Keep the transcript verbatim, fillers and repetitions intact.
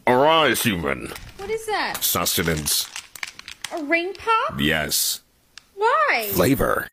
Arise, human. What is that? Sustenance. A ring pop? Yes. Why? Flavor.